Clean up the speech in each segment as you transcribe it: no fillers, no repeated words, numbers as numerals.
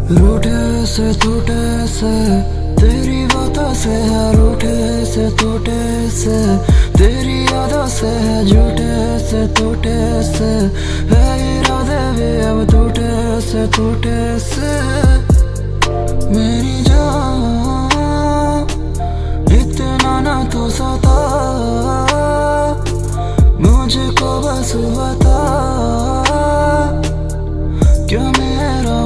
रूठे से टूटे से तेरी बातों से है, रूठे से टूटे से तेरी यादों से है, झूठे से टूटे से है इरादे भी अब टूटे से मेरी जान इतना ना तू सता, मुझको बस बता क्या मेरा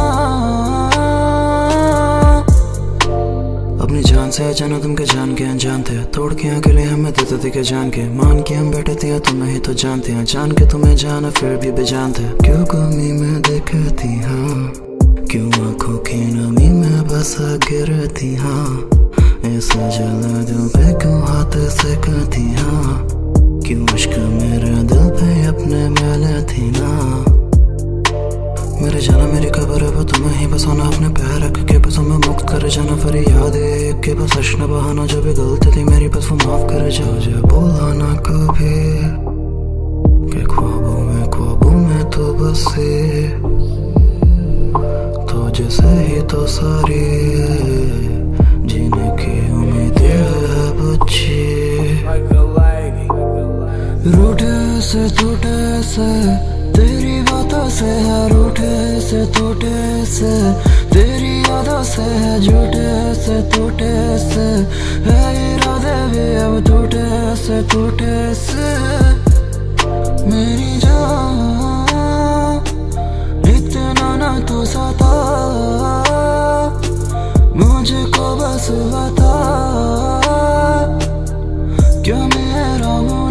अपनी जान से अचानक तुम के जान के अनजान थे, तोड़ के अकेले हमें देते थे के जान के, मान के हम बैठे थे तुम्हें ही तो जानते हैं, जान के तुम्हें जाना फिर भी बेजान थे। क्यों कमी में देखती हाँ, क्यों आंखों की नमी में बस गिरती हाँ, ऐसा जला दिल पे क्यों हाथ से करती हाँ, क्यों इश्क मेरे दिल पे अपने मेले थी ना। मेरे जाना मेरी खबर है वो तुम्हें ही बस होना, अपने पैर रख के बस हमें मुक्त कर जाना, फिर याद है के बस हर्ष न बहाना, जो भी गलती थी मेरी बस वो माफ कर जाओ, जो बोला ना कभी के ख्वाबों में तो बसे, तो जैसे ही तो सारी जीने की उम्मीदें है बच्ची। रूठे से टूटे से तेरी बातों से है, रूठे से टूटे से तेरी यादों से है, झूठे से टूटे से है इरादे भी अब टूटे से मेरी जान इतना ना तू सता, मुझको बस बता क्या मेरा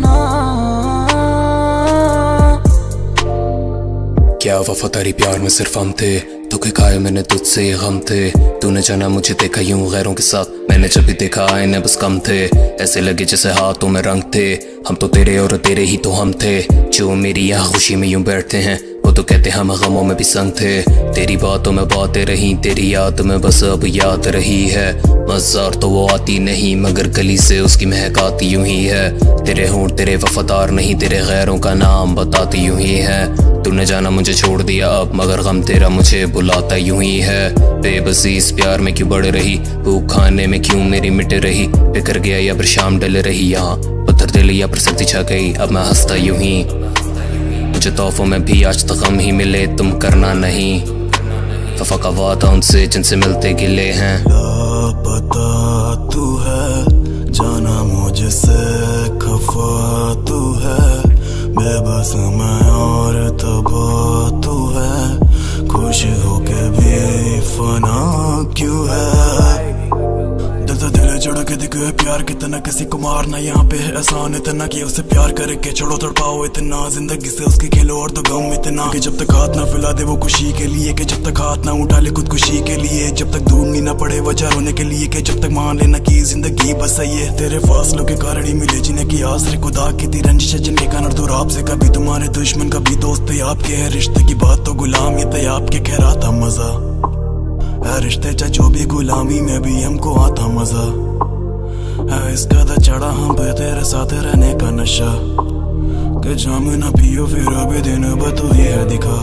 क्या वफादारी प्यार में सिर्फ हम थे, धोखे खाए मैंने तुझसे ये गम थे, तूने जाना मुझे देखा यूं गैरों के साथ, मैंने जब भी देखा आईने बस कम थे, ऐसे लगे जैसे हाथों में रंग थे, हम तो तेरे और तेरे ही तो हम थे, जो मेरी यहाँ खुशी में यूं बैठते हैं वो तो कहते हम गमों में भी संग थे। तेरी बातों में बातें रही, तेरी याद में बस अब याद रही है, मज़ार तो वो आती नहीं मगर गली से उसकी महक आती यूं ही है, तेरे होंठ तेरे वफादार नहीं, तेरे गैरों का नाम बताती यूं ही है, तूने जाना मुझे छोड़ दिया अब मगर गम तेरा मुझे बुलाता यूं ही है, बेबसी इस प्यार में क्यों बढ़ रही, भूख खाने में क्यों मेरी मिट रही, बिखर गया या फिर शाम डल रही, यहाँ पत्थर दिल या फिर सर्दी छा गई, अब मैं हंसता यूं ही, मुझे तोहफों में भी आज तक हम ही मिले तुम करना नहीं, वफा का वादा उनसे जिनसे मिलते गिले हैं। लापता तू है जाना मुझसे खफा तू है, बेबस मैं और तबाह तू है, खुश होके भी फना क्यों है, दिल जोड़ के दिखे प्यार कितना किसी को मारना, यहाँ पे है एहसान इतना कि उसे प्यार करके छोड़ो तड़पाओ इतना, जिंदगी से उसके खेलो और तो गम इतना कि जब तक हाथ ना फैला दे वो खुशी के लिए, कि जब तक हाथ ना उठा ले खुद खुशी के लिए, जब तक ढूंढनी ना पड़े वजह रोने के लिए, कि जब तक मान लेना कि जिंदगी बस ये तेरे फासलों के कारण ही मिले, जिन्हें की आसरे खुदा की थी रंजिश जिनके कान दूर आपसे, कभी तुम्हारे दुश्मन कभी दोस्त आपके है, रिश्ते की बात तो गुलाम ये थे आपके, कह रहा था मजा है रिश्ते चा जो भी गुलामी में भी हमको आता मजा है, इसका तो चढ़ा हम पे तेरे साथ रहने का नशा, कि जाम ना पियो फिर अभी दिन बतू ही है दिखा।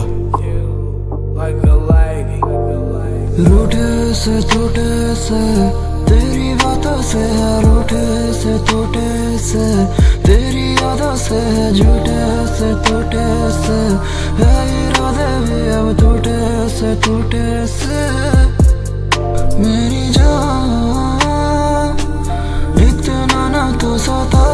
रूठे से टूटे से तेरी बातों से है, रूठे से टूटे से तेरी यादों से है, झूठे से टूटे से है इरादे भी अब टूटे से मेरी जान इतना ना तू सता,